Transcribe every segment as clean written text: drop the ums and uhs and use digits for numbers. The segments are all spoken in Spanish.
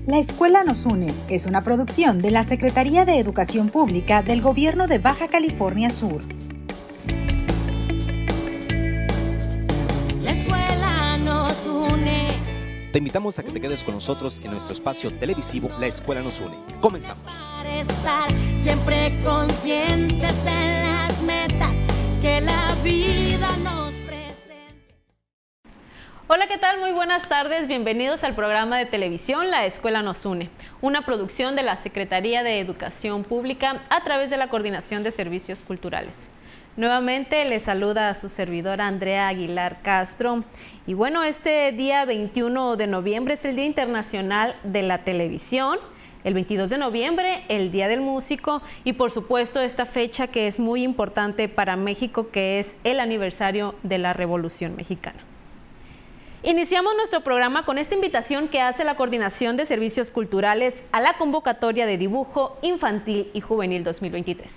La Escuela nos une es una producción de la Secretaría de Educación Pública del Gobierno de Baja California Sur. La escuela nos une. Te invitamos a que te quedes con nosotros en nuestro espacio televisivo La Escuela nos une. Comenzamos. Para estar siempre conscientes de las metas que la vida nos presenta. Hola, ¿qué tal? Muy buenas tardes. Bienvenidos al programa de televisión La Escuela nos une, una producción de la Secretaría de Educación Pública a través de la Coordinación de Servicios Culturales. Nuevamente les saluda a su servidora Andrea Aguilar Castro. Y bueno, este día 21 de noviembre es el Día Internacional de la Televisión. El 22 de noviembre, el Día del Músico y por supuesto esta fecha que es muy importante para México, que es el aniversario de la Revolución Mexicana. Iniciamos nuestro programa con esta invitación que hace la Coordinación de Servicios Culturales a la convocatoria de dibujo infantil y juvenil 2023.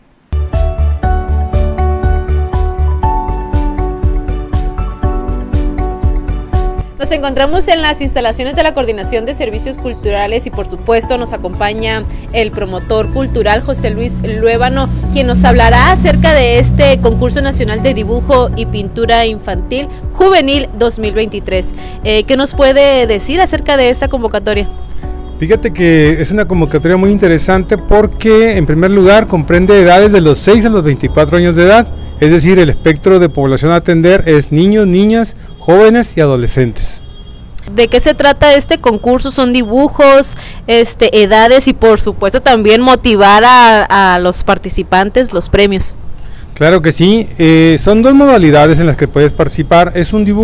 Nos encontramos en las instalaciones de la Coordinación de Servicios Culturales y por supuesto nos acompaña el promotor cultural José Luis Luébano, quien nos hablará acerca de este concurso nacional de dibujo y pintura infantil juvenil 2023. ¿Qué nos puede decir acerca de esta convocatoria? Fíjate que es una convocatoria muy interesante porque en primer lugar comprende edades de los 6 a los 24 años de edad. Es decir, el espectro de población a atender es niños, niñas, jóvenes y adolescentes. ¿De qué se trata este concurso? ¿Son dibujos, edades y por supuesto también motivar a los participantes, los premios? Claro que sí, son dos modalidades en las que puedes participar. Es un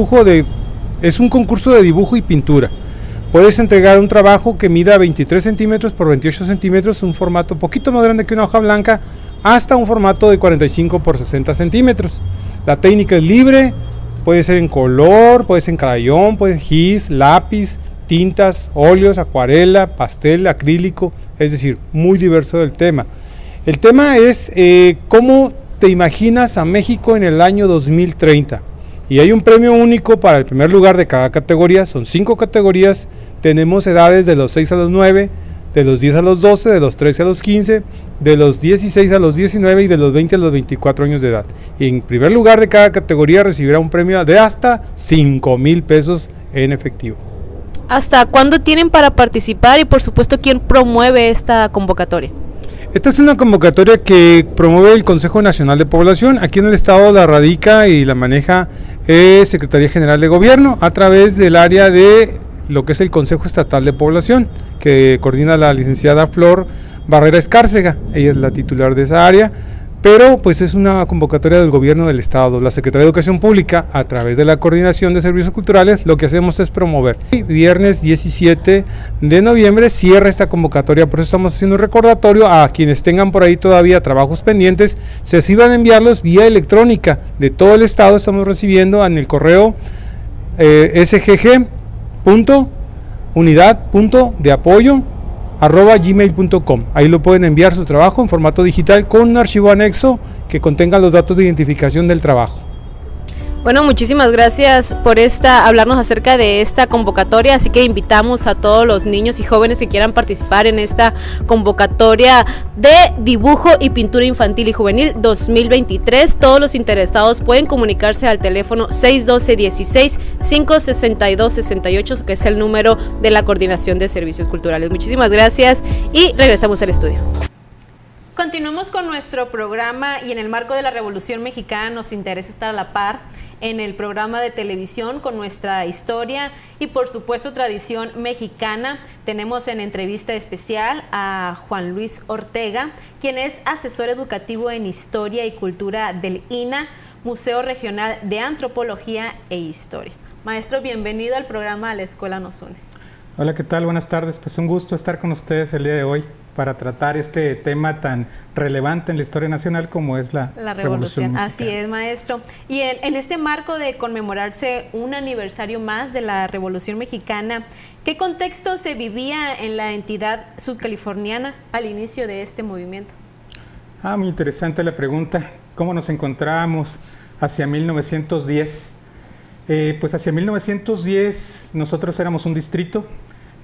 concurso de dibujo y pintura. Puedes entregar un trabajo que mida 23 centímetros por 28 centímetros, un formato un poquito más grande que una hoja blanca, hasta un formato de 45 por 60 centímetros. La técnica es libre, puede ser en color, puede ser en crayón, puede ser gis, lápiz, tintas, óleos, acuarela, pastel, acrílico, es decir, muy diverso del tema. El tema es cómo te imaginas a México en el año 2030. Y hay un premio único para el primer lugar de cada categoría, son 5 categorías, tenemos edades de los 6 a los 9, de los 10 a los 12, de los 13 a los 15, de los 16 a los 19 y de los 20 a los 24 años de edad. Y en primer lugar de cada categoría recibirá un premio de hasta 5,000 pesos en efectivo. ¿Hasta cuándo tienen para participar y por supuesto quién promueve esta convocatoria? Esta es una convocatoria que promueve el Consejo Nacional de Población. Aquí en el estado la radica y la maneja Secretaría General de Gobierno a través del área de lo que es el Consejo Estatal de Población, que coordina la licenciada Flor Barrera Escárcega. Ella es la titular de esa área, pero pues es una convocatoria del gobierno del estado. La Secretaría de Educación Pública, a través de la Coordinación de Servicios Culturales, lo que hacemos es promover. Viernes 17 de noviembre cierra esta convocatoria, por eso estamos haciendo un recordatorio a quienes tengan por ahí todavía trabajos pendientes, se van a enviarlos vía electrónica de todo el estado. Estamos recibiendo en el correo sgg.unidad.deapoyo@gmail.com. Ahí lo pueden enviar su trabajo en formato digital con un archivo anexo que contenga los datos de identificación del trabajo. Bueno, muchísimas gracias por hablarnos acerca de esta convocatoria, así que invitamos a todos los niños y jóvenes que quieran participar en esta convocatoria de dibujo y pintura infantil y juvenil 2023. Todos los interesados pueden comunicarse al teléfono 612-16-562-68, que es el número de la Coordinación de Servicios Culturales. Muchísimas gracias y regresamos al estudio. Continuamos con nuestro programa y en el marco de la Revolución Mexicana nos interesa estar a la par en el programa de televisión con nuestra historia y por supuesto tradición mexicana. Tenemos en entrevista especial a Juan Luis Ortega, quien es asesor educativo en Historia y Cultura del INA, Museo Regional de Antropología e Historia. Maestro, bienvenido al programa La Escuela nos une. Hola, ¿qué tal? Buenas tardes. Pues un gusto estar con ustedes el día de hoy para tratar este tema tan relevante en la historia nacional como es la Revolución Mexicana. Así es, maestro. Y en este marco de conmemorarse un aniversario más de la Revolución Mexicana, ¿qué contexto se vivía en la entidad sudcaliforniana al inicio de este movimiento? Muy interesante la pregunta. ¿Cómo nos encontrábamos hacia 1910? Pues hacia 1910 nosotros éramos un distrito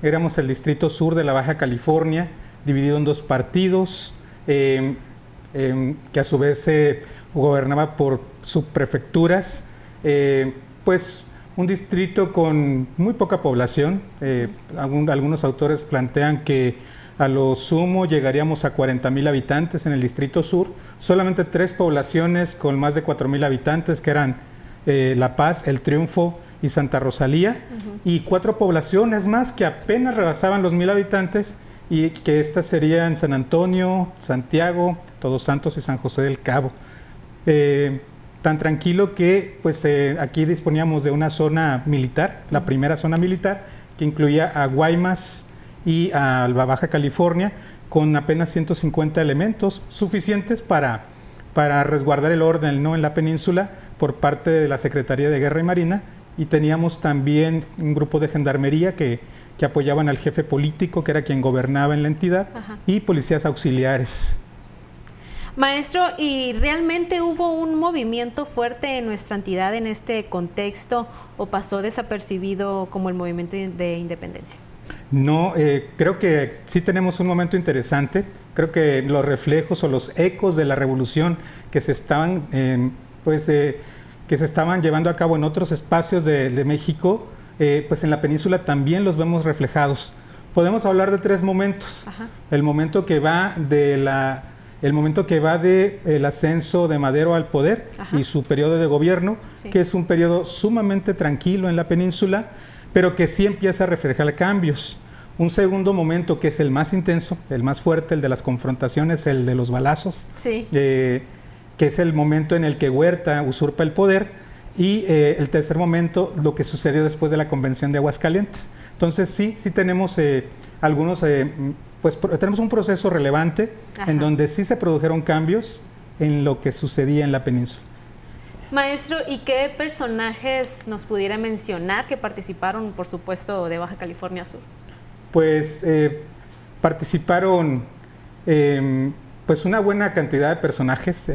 éramos el Distrito Sur de la Baja California, dividido en 2 partidos, que a su vez se gobernaba por subprefecturas, pues un distrito con muy poca población. Algunos autores plantean que a lo sumo llegaríamos a 40,000 habitantes en el Distrito Sur, solamente 3 poblaciones con más de 4,000 habitantes, que eran La Paz, El Triunfo y Santa Rosalía, y 4 poblaciones más que apenas rebasaban los 1,000 habitantes, y que estas serían San Antonio, Santiago, Todos Santos y San José del Cabo. Tan tranquilo que pues aquí disponíamos de una zona militar, la primera zona militar, que incluía a Guaymas y a Baja California, con apenas 150 elementos suficientes para resguardar el orden, ¿no?, en la península por parte de la Secretaría de Guerra y Marina, y teníamos también un grupo de gendarmería que apoyaban al jefe político, que era quien gobernaba en la entidad, y policías auxiliares. Maestro, ¿y realmente hubo un movimiento fuerte en nuestra entidad en este contexto o pasó desapercibido como el movimiento de independencia? No, creo que sí tenemos un momento interesante. Creo que los reflejos o los ecos de la revolución que se estaban, que se estaban llevando a cabo en otros espacios de México, pues en la península también los vemos reflejados. Podemos hablar de 3 momentos. El momento que va del ascenso de Madero al poder y su periodo de gobierno, que es un periodo sumamente tranquilo en la península, pero que sí empieza a reflejar cambios. Un segundo momento, que es el más intenso, el más fuerte, el de las confrontaciones, el de los balazos, que es el momento en el que Huerta usurpa el poder, y el tercer momento, lo que sucedió después de la Convención de Aguascalientes. Entonces sí tenemos pues tenemos un proceso relevante en donde sí se produjeron cambios en lo que sucedía en la península. Maestro, ¿y qué personajes nos pudiera mencionar que participaron, por supuesto, de Baja California Sur? Pues participaron pues una buena cantidad de personajes,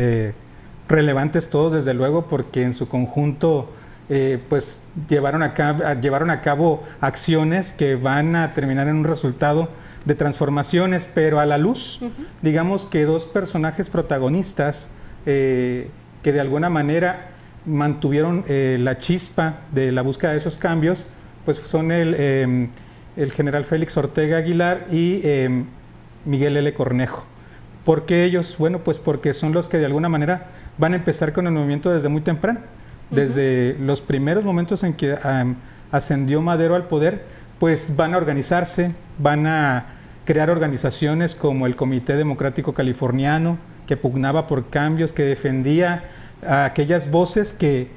relevantes todos, desde luego, porque en su conjunto pues llevaron a cabo acciones que van a terminar en un resultado de transformaciones, pero a la luz, digamos que 2 personajes protagonistas que de alguna manera mantuvieron la chispa de la búsqueda de esos cambios, pues son el general Félix Ortega Aguilar y Miguel L. Cornejo. ¿Por qué ellos? Bueno, pues porque son los que de alguna manera van a empezar con el movimiento desde muy temprano. Desde los primeros momentos en que ascendió Madero al poder, pues van a organizarse, van a crear organizaciones como el Comité Democrático Californiano, que pugnaba por cambios, que defendía a aquellas voces que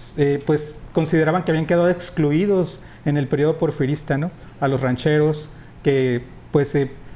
pues consideraban que habían quedado excluidos en el periodo porfirista, ¿no? A los rancheros que pues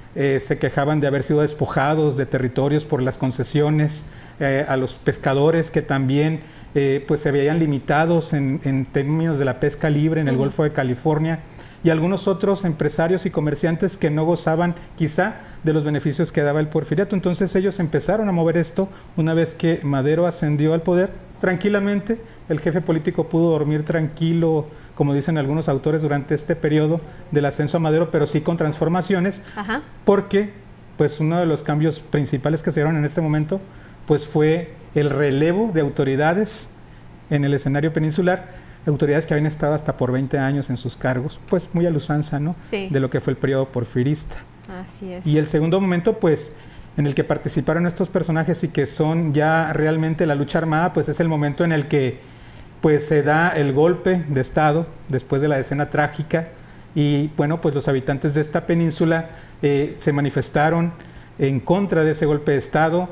se quejaban de haber sido despojados de territorios por las concesiones, a los pescadores que también pues se veían limitados en términos de la pesca libre en el Golfo de California, y algunos otros empresarios y comerciantes que no gozaban quizá de los beneficios que daba el porfiriato. Entonces ellos empezaron a mover esto una vez que Madero ascendió al poder tranquilamente. El jefe político pudo dormir tranquilo, como dicen algunos autores, durante este periodo del ascenso a Madero, pero sí con transformaciones, porque pues uno de los cambios principales que se dieron en este momento pues fue el relevo de autoridades en el escenario peninsular, autoridades que habían estado hasta por 20 años en sus cargos, pues muy a la usanza, ¿no? De lo que fue el periodo porfirista. Así es. Y el segundo momento, pues, en el que participaron estos personajes y que son ya realmente la lucha armada, pues es el momento en el que pues se da el golpe de Estado después de la escena trágica, y bueno, pues los habitantes de esta península se manifestaron en contra de ese golpe de Estado,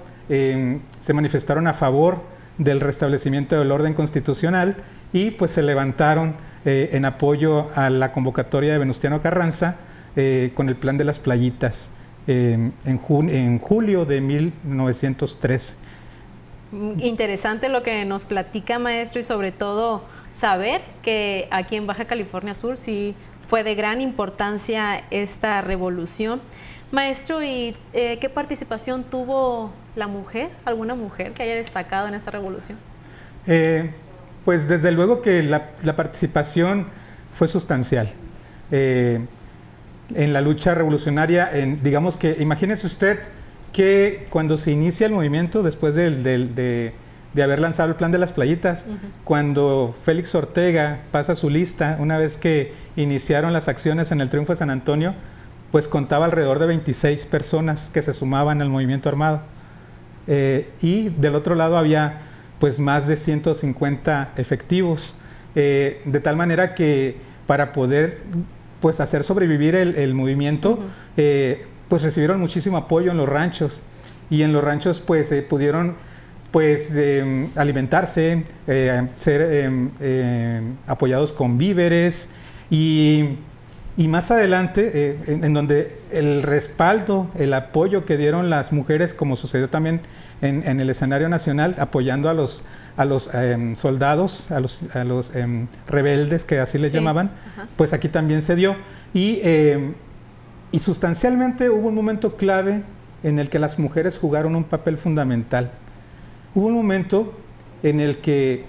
se manifestaron a favor del restablecimiento del orden constitucional, y pues se levantaron en apoyo a la convocatoria de Venustiano Carranza con el Plan de las Playitas en julio de 1913. Interesante lo que nos platica, maestro, y sobre todo saber que aquí en Baja California Sur sí fue de gran importancia esta revolución. Maestro, ¿y qué participación tuvo la mujer? ¿Alguna mujer que haya destacado en esta revolución? Pues desde luego que la participación fue sustancial. en la lucha revolucionaria. Digamos que, imagínese usted que cuando se inicia el movimiento, después de haber lanzado el plan de las playitas, cuando Félix Ortega pasa su lista, una vez que iniciaron las acciones en el Triunfo de San Antonio, pues contaba alrededor de 26 personas que se sumaban al movimiento armado. Y del otro lado había pues más de 150 efectivos, de tal manera que para poder pues hacer sobrevivir el movimiento, pues recibieron muchísimo apoyo en los ranchos, y en los ranchos pues pudieron pues alimentarse, ser apoyados con víveres, y más adelante, en donde el respaldo, el apoyo que dieron las mujeres, como sucedió también en el escenario nacional, apoyando a los soldados, a los rebeldes, que así les llamaban, pues aquí también se dio. Y sustancialmente hubo un momento clave en el que las mujeres jugaron un papel fundamental. Hubo un momento en el que,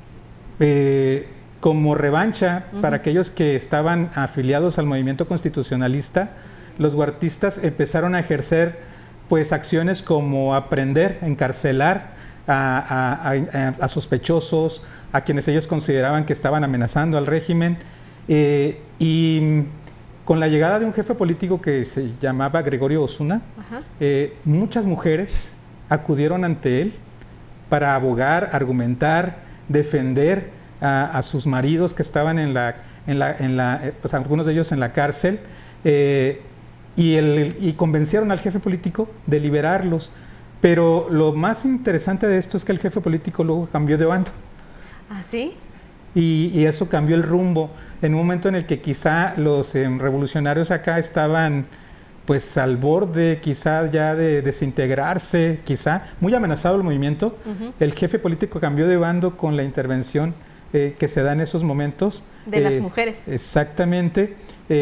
como revancha para aquellos que estaban afiliados al movimiento constitucionalista, los huertistas empezaron a ejercer pues acciones como aprender, encarcelar a sospechosos, a quienes ellos consideraban que estaban amenazando al régimen, y con la llegada de un jefe político que se llamaba Gregorio Osuna, muchas mujeres acudieron ante él para abogar, argumentar, defender a sus maridos que estaban pues algunos de ellos en la cárcel, y convencieron al jefe político de liberarlos. Pero lo más interesante de esto es que el jefe político luego cambió de bando. ¿Ah, sí? Y eso cambió el rumbo, en un momento en el que quizá los revolucionarios acá estaban pues al borde quizá ya de desintegrarse, quizá muy amenazado el movimiento. El jefe político cambió de bando con la intervención que se da en esos momentos. De las mujeres. Exactamente.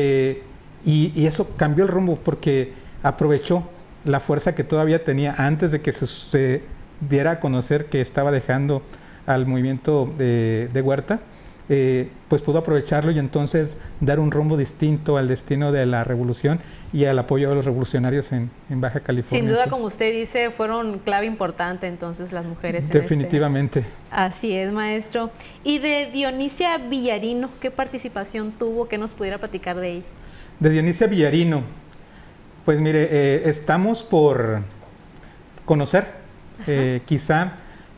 Y eso cambió el rumbo porque aprovechó la fuerza que todavía tenía antes de que se diera a conocer que estaba dejando al movimiento de Huerta. Pues pudo aprovecharlo y entonces dar un rumbo distinto al destino de la revolución y al apoyo de los revolucionarios en Baja California. Sin duda, como usted dice, fueron clave importante entonces las mujeres. Definitivamente. Así es, maestro. Y de Dionisia Villarino, ¿qué participación tuvo? ¿Qué nos pudiera platicar de ella? De Dionisia Villarino, pues mire, estamos por conocer quizá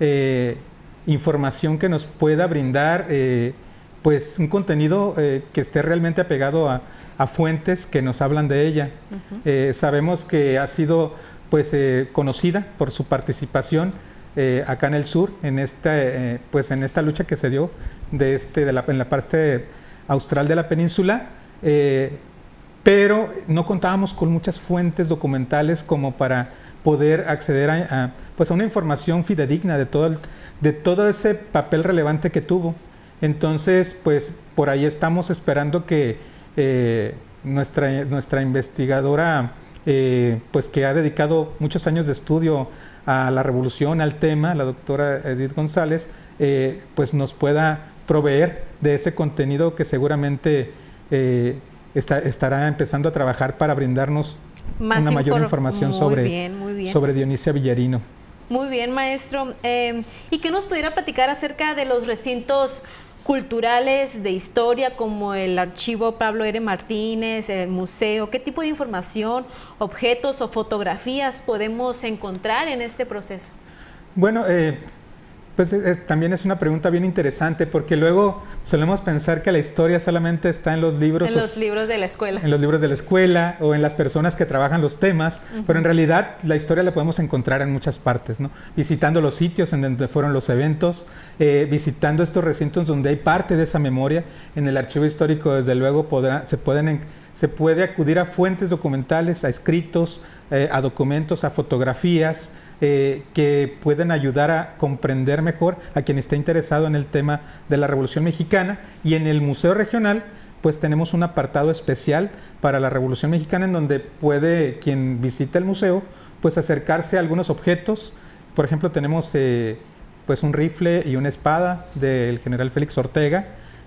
información que nos pueda brindar pues un contenido que esté realmente apegado a fuentes que nos hablan de ella. Sabemos que ha sido pues conocida por su participación acá en el sur, en pues en esta lucha que se dio en la parte austral de la península, pero no contábamos con muchas fuentes documentales como para poder acceder a una información fidedigna de todo ese papel relevante que tuvo. Entonces, pues por ahí estamos esperando que nuestra investigadora, pues que ha dedicado muchos años de estudio a la revolución, al tema, la doctora Edith González, pues nos pueda proveer de ese contenido que seguramente estará empezando a trabajar para brindarnos una mayor información sobre Dionisia Villarino. Muy bien, maestro. ¿Y qué nos pudiera platicar acerca de los recintos culturales de historia como el Archivo Pablo R. Martínez, el museo? ¿Qué tipo de información, objetos o fotografías podemos encontrar en este proceso? Bueno, pues también es una pregunta bien interesante, porque luego solemos pensar que la historia solamente está en los libros. En los libros de la escuela. En los libros de la escuela o en las personas que trabajan los temas, pero en realidad la historia la podemos encontrar en muchas partes, ¿no? Visitando los sitios en donde fueron los eventos, visitando estos recintos donde hay parte de esa memoria. En el archivo histórico, desde luego, se puede acudir a fuentes documentales, a escritos, a documentos, a fotografías, que pueden ayudar a comprender mejor a quien esté interesado en el tema de la Revolución Mexicana. Y en el Museo Regional pues tenemos un apartado especial para la Revolución Mexicana, en donde puede quien visite el museo pues acercarse a algunos objetos. Por ejemplo, tenemos pues un rifle y una espada del general Félix Ortega,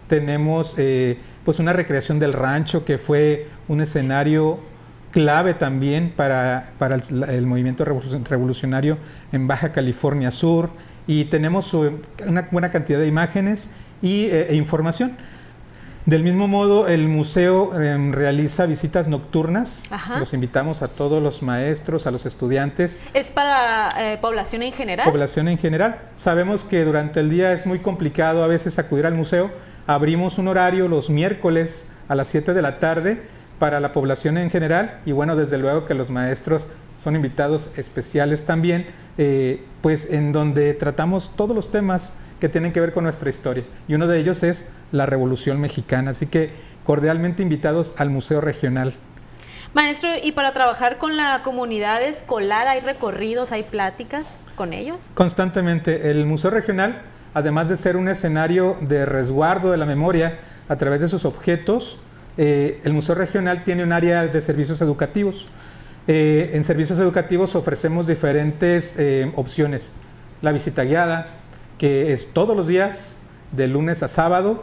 tenemos pues una recreación del rancho que fue un escenario clave también para el movimiento revolucionario en Baja California Sur, y tenemos una buena cantidad de imágenes e información. Del mismo modo, el museo realiza visitas nocturnas. Ajá. Los invitamos a todos los maestros, a los estudiantes. ¿Es para población en general? Población en general. Sabemos que durante el día es muy complicado a veces acudir al museo. Abrimos un horario los miércoles a las 7 de la tarde para la población en general, y bueno, desde luego que los maestros son invitados especiales también, pues en donde tratamos todos los temas que tienen que ver con nuestra historia, y uno de ellos es la Revolución Mexicana, así que cordialmente invitados al Museo Regional. Maestro, ¿y para trabajar con la comunidad escolar hay recorridos, hay pláticas con ellos? Constantemente. El Museo Regional, además de ser un escenario de resguardo de la memoria a través de sus objetos, el Museo Regional tiene un área de servicios educativos. En servicios educativos ofrecemos diferentes opciones. La visita guiada, que es todos los días, de lunes a sábado.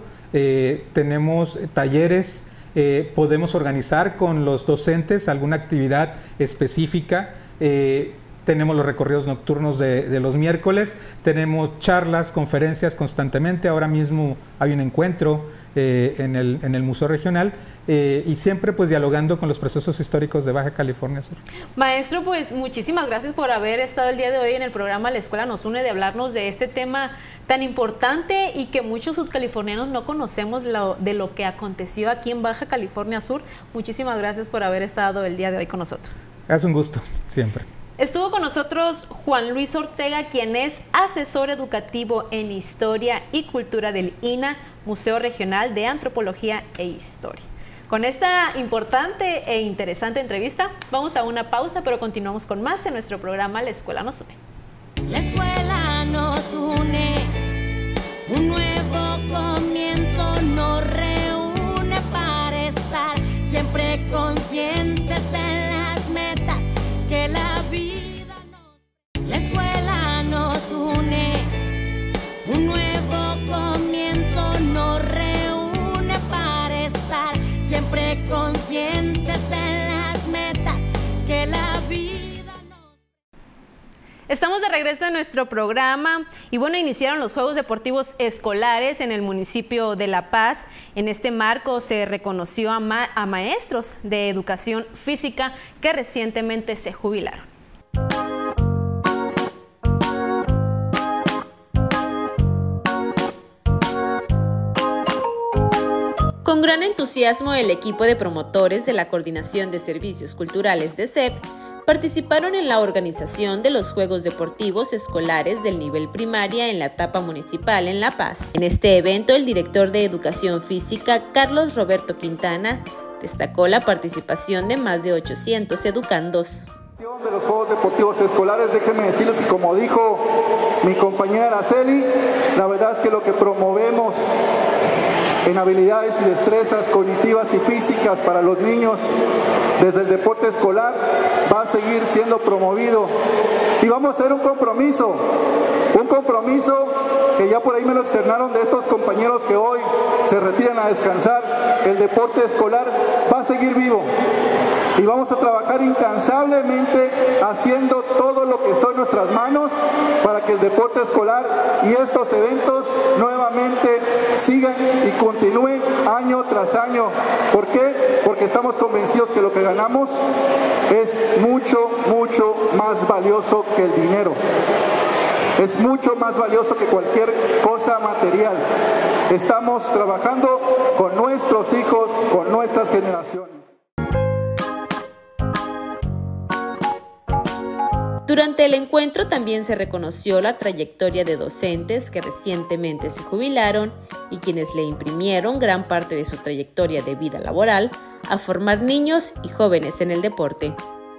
Tenemos talleres, podemos organizar con los docentes alguna actividad específica. Tenemos los recorridos nocturnos de los miércoles, tenemos charlas, conferencias constantemente. Ahora mismo hay un encuentro en el Museo Regional, y siempre pues dialogando con los procesos históricos de Baja California Sur. Maestro, pues muchísimas gracias por haber estado el día de hoy en el programa La Escuela Nos Une, de hablarnos de este tema tan importante y que muchos sudcalifornianos no conocemos de lo que aconteció aquí en Baja California Sur. Muchísimas gracias por haber estado el día de hoy con nosotros. Es un gusto, siempre. Estuvo con nosotros Juan Luis Ortega, quien es asesor educativo en Historia y Cultura del INAH, Museo Regional de Antropología e Historia. Con esta importante e interesante entrevista, vamos a una pausa, pero continuamos con más en nuestro programa La Escuela Nos Une. La escuela nos une, un nuevo comienzo nos reúne para estar siempre conscientes de las metas que la vida nos... La escuela nos une, un nuevo comienzo nos reúne para estar siempre conscientes de las metas que la vida nos... Estamos de regreso en nuestro programa y bueno, iniciaron los Juegos Deportivos Escolares en el municipio de La Paz. En este marco se reconoció a maestros de educación física que recientemente se jubilaron. Con gran entusiasmo, el equipo de promotores de la Coordinación de Servicios Culturales de CEP participaron en la organización de los Juegos Deportivos Escolares del nivel primaria en la etapa municipal en La Paz. En este evento, el director de Educación Física, Carlos Roberto Quintana, destacó la participación de más de 800 educandos. De los Juegos Deportivos Escolares, déjenme decirles que, como dijo mi compañera Araceli, la verdad es que lo que promovemos en habilidades y destrezas cognitivas y físicas para los niños desde el deporte escolar va a seguir siendo promovido, y vamos a hacer un compromiso que ya por ahí me lo externaron de estos compañeros que hoy se retiran a descansar. El deporte escolar va a seguir vivo y vamos a trabajar incansablemente haciendo todo lo que está en nuestras manos para que el deporte escolar y estos eventos nuevamente sigan y continúen año tras año. ¿Por qué? Porque estamos convencidos que lo que ganamos es mucho, mucho más valioso que el dinero. Es mucho más valioso que cualquier cosa material. Estamos trabajando con nuestros hijos, con nuestras generaciones. Durante el encuentro también se reconoció la trayectoria de docentes que recientemente se jubilaron y quienes le imprimieron gran parte de su trayectoria de vida laboral a formar niños y jóvenes en el deporte.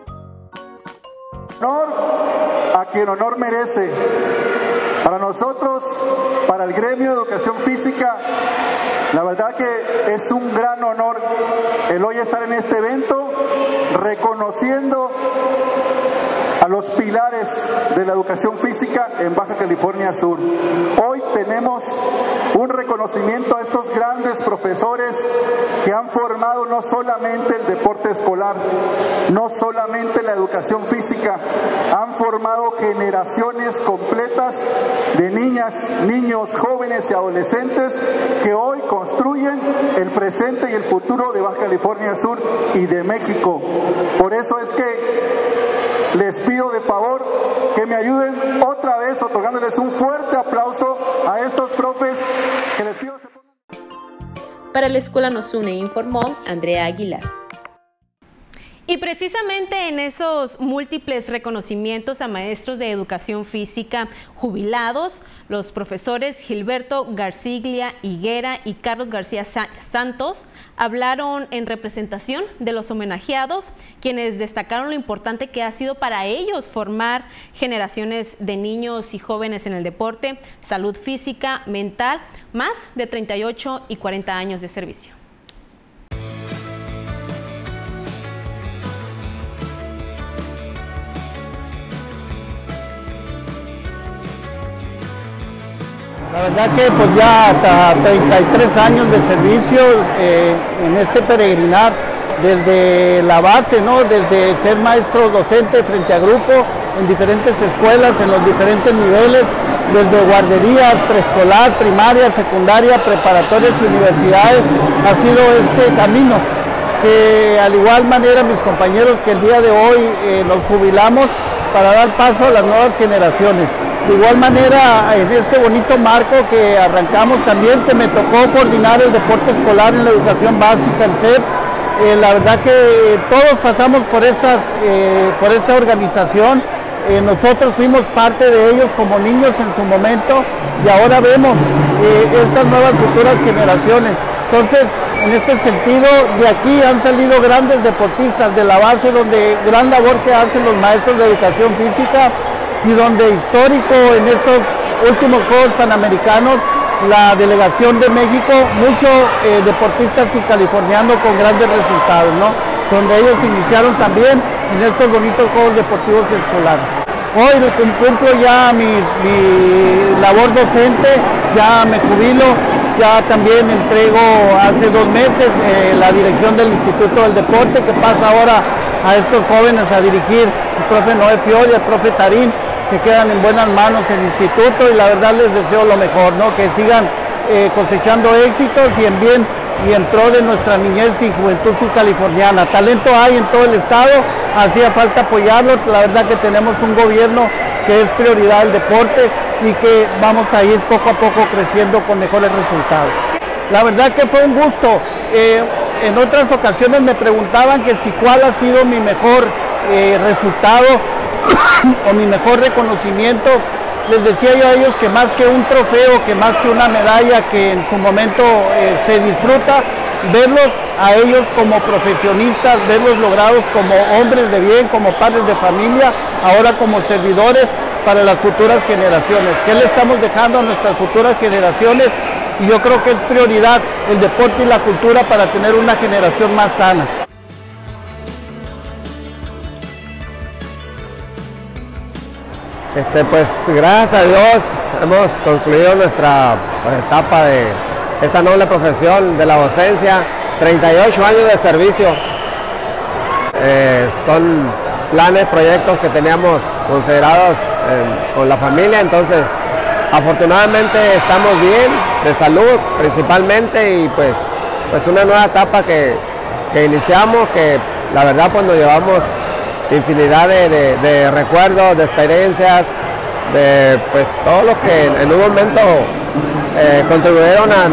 Honor a quien honor merece. Para nosotros, para el gremio de educación física, la verdad que es un gran honor el hoy estar en este evento reconociendo a los pilares de la educación física en Baja California Sur. Hoy tenemos Un reconocimiento a estos grandes profesores que han formado no solamente el deporte escolar, no solamente la educación física, han formado generaciones completas de niñas, niños, jóvenes y adolescentes que hoy construyen el presente y el futuro de Baja California Sur y de México. Por eso es que les pido de favor que me ayuden otra vez otorgándoles un fuerte aplauso a estos profes que les pido se pongan. Para la Escuela Nos Une informó Andrea Aguilar. Y precisamente en esos múltiples reconocimientos a maestros de educación física jubilados, los profesores Gilberto Garciglia Higuera y Carlos García Santos hablaron en representación de los homenajeados, quienes destacaron lo importante que ha sido para ellos formar generaciones de niños y jóvenes en el deporte, salud física, mental, más de 38 y 40 años de servicio. La verdad que pues ya hasta 33 años de servicio en este peregrinar, desde la base, ¿no? Desde ser maestro docente frente a grupo, en diferentes escuelas, en los diferentes niveles, desde guarderías, preescolar, primaria, secundaria, preparatorias y universidades, ha sido este camino que al igual manera mis compañeros que el día de hoy nos jubilamos para dar paso a las nuevas generaciones. De igual manera, en este bonito marco que arrancamos también, que me tocó coordinar el deporte escolar en la educación básica, el CEP, la verdad que todos pasamos por esta organización, nosotros fuimos parte de ellos como niños en su momento y ahora vemos estas nuevas futuras generaciones. Entonces, en este sentido, de aquí han salido grandes deportistas de la base, donde gran labor que hacen los maestros de educación física, y donde histórico en estos últimos Juegos Panamericanos, la delegación de México, muchos deportistas subcalifornianos con grandes resultados, ¿no? Donde ellos iniciaron también en estos bonitos Juegos Deportivos Escolares. Hoy cumplo ya mi labor docente, ya me jubilo, ya también entrego hace 2 meses la dirección del Instituto del Deporte, que pasa ahora a estos jóvenes a dirigir el profe Noé Fiori y el profe Tarín, que quedan en buenas manos el instituto, y la verdad les deseo lo mejor, ¿no? Que sigan cosechando éxitos y en bien y en pro de nuestra niñez y juventud subcaliforniana. Talento hay en todo el estado, hacía falta apoyarlo, la verdad que tenemos un gobierno que es prioridad el deporte y que vamos a ir poco a poco creciendo con mejores resultados. La verdad que fue un gusto. En otras ocasiones me preguntaban que si cuál ha sido mi mejor resultado o mi mejor reconocimiento. Les decía yo a ellos que más que un trofeo, que más que una medalla que en su momento se disfruta, verlos a ellos como profesionistas, verlos logrados como hombres de bien, como padres de familia, ahora como servidores para las futuras generaciones. ¿Qué le estamos dejando a nuestras futuras generaciones? Y yo creo que es prioridad el deporte y la cultura para tener una generación más sana. Pues gracias a Dios hemos concluido nuestra etapa de esta noble profesión de la docencia, 38 años de servicio. Son planes, proyectos que teníamos considerados con la familia, entonces afortunadamente estamos bien, de salud principalmente, y pues una nueva etapa que iniciamos, que la verdad pues nos llevamos infinidad de recuerdos, de experiencias, de pues todo lo que en un momento contribuyeron a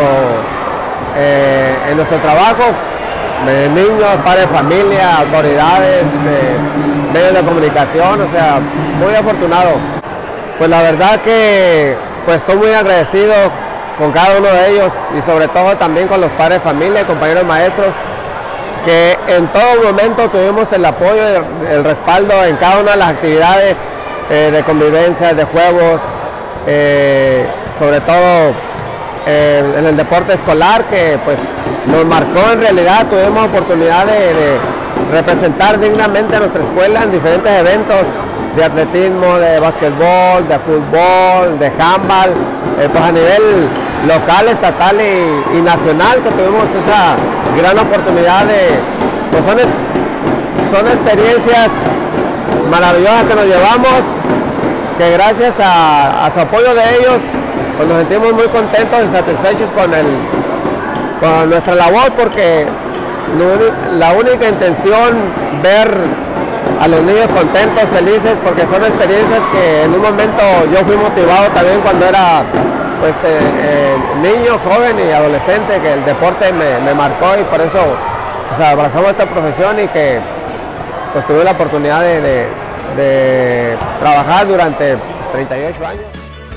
en nuestro trabajo, niños, padres de familia, autoridades, medios de comunicación, o sea, muy afortunado. Pues la verdad que pues estoy muy agradecido con cada uno de ellos y sobre todo también con los padres de familia y compañeros maestros, que en todo momento tuvimos el apoyo y el respaldo en cada una de las actividades de convivencia, de juegos, sobre todo en el deporte escolar, que pues nos marcó en realidad. Tuvimos oportunidad de representar dignamente a nuestra escuela en diferentes eventos de atletismo, de básquetbol, de fútbol, de handball, pues a nivel local, estatal y nacional, que tuvimos esa gran oportunidad de, pues son experiencias maravillosas que nos llevamos, que gracias a su apoyo de ellos, pues nos sentimos muy contentos y satisfechos con nuestra labor, porque la única intención ver a los niños contentos, felices, porque son experiencias que en un momento yo fui motivado también cuando era pues niño, joven y adolescente, que el deporte me marcó, y por eso abrazamos esta profesión y que pues tuve la oportunidad de trabajar durante 38 años.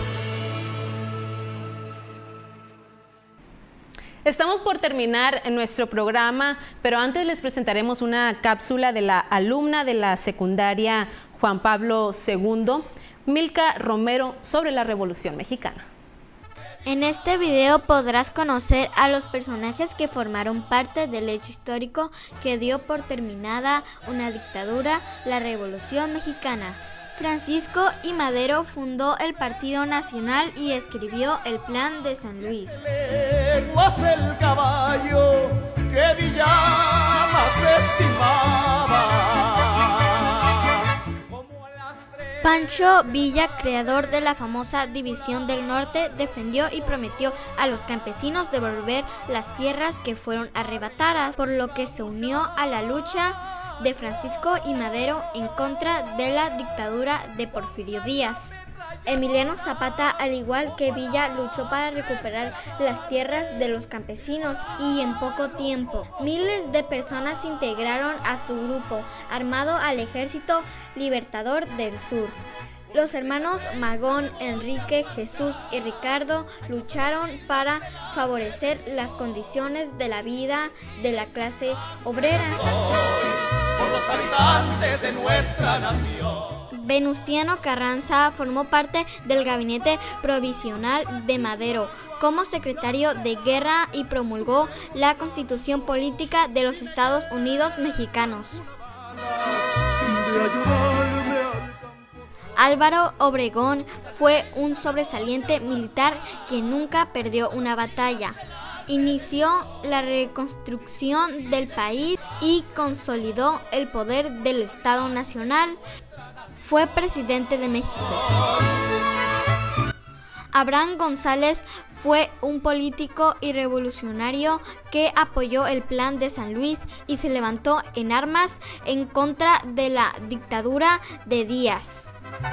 Estamos por terminar nuestro programa, pero antes les presentaremos una cápsula de la alumna de la secundaria Juan Pablo II, Milka Romero, sobre la Revolución Mexicana. En este video podrás conocer a los personajes que formaron parte del hecho histórico que dio por terminada una dictadura, la Revolución Mexicana. Francisco I. Madero fundó el Partido Nacional y escribió el Plan de San Luis. El caballo que Villa más estimaba. Pancho Villa, creador de la famosa División del Norte, defendió y prometió a los campesinos devolver las tierras que fueron arrebatadas, por lo que se unió a la lucha de Francisco I. Madero en contra de la dictadura de Porfirio Díaz. Emiliano Zapata, al igual que Villa, luchó para recuperar las tierras de los campesinos y en poco tiempo miles de personas se integraron a su grupo armado al Ejército Libertador del Sur. Los hermanos Magón, Enrique, Jesús y Ricardo lucharon para favorecer las condiciones de la vida de la clase obrera. Por los habitantes de nuestra nación. Venustiano Carranza formó parte del gabinete provisional de Madero como secretario de guerra y promulgó la Constitución Política de los Estados Unidos Mexicanos. Álvaro Obregón fue un sobresaliente militar que nunca perdió una batalla. Inició la reconstrucción del país y consolidó el poder del Estado Nacional. Fue presidente de México. Abraham González fue un político y revolucionario que apoyó el Plan de San Luis y se levantó en armas en contra de la dictadura de Díaz.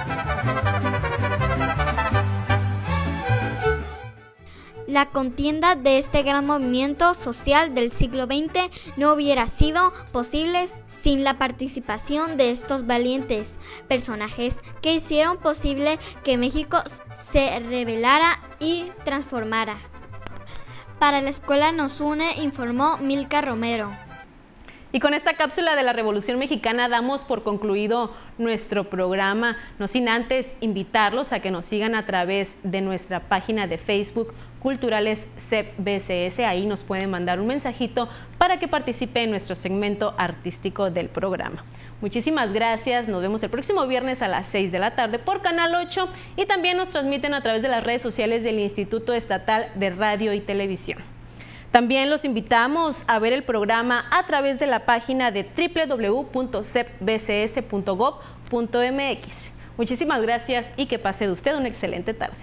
La contienda de este gran movimiento social del siglo XX no hubiera sido posible sin la participación de estos valientes personajes que hicieron posible que México se rebelara y transformara. Para la Escuela Nos Une, informó Milka Romero. Y con esta cápsula de la Revolución Mexicana damos por concluido nuestro programa, no sin antes invitarlos a que nos sigan a través de nuestra página de Facebook, Culturales CEP BCS. Ahí nos pueden mandar un mensajito para que participe en nuestro segmento artístico del programa. Muchísimas gracias, nos vemos el próximo viernes a las 6 de la tarde por Canal 8 y también nos transmiten a través de las redes sociales del Instituto Estatal de Radio y Televisión. También los invitamos a ver el programa a través de la página de www.cepbcs.gov.mx. Muchísimas gracias y que pase de usted una excelente tarde.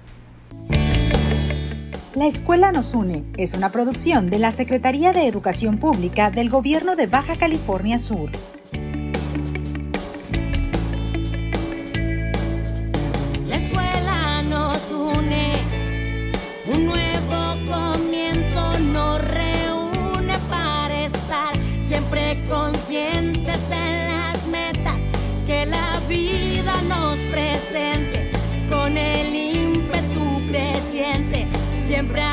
La Escuela Nos Une es una producción de la Secretaría de Educación Pública del Gobierno de Baja California Sur. La escuela nos une, un nuevo comienzo nos reúne para estar siempre conscientes de las metas que la vida nos presente, con el ímpetu creciente, siempre